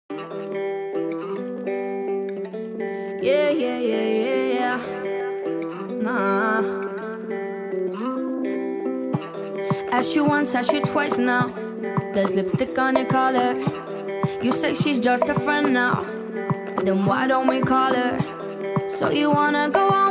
Yeah, yeah, yeah, yeah, yeah. Nah. Asked you once, asked you twice now. There's lipstick on your collar. You say she's just a friend now. Then why don't we call her? So you wanna go on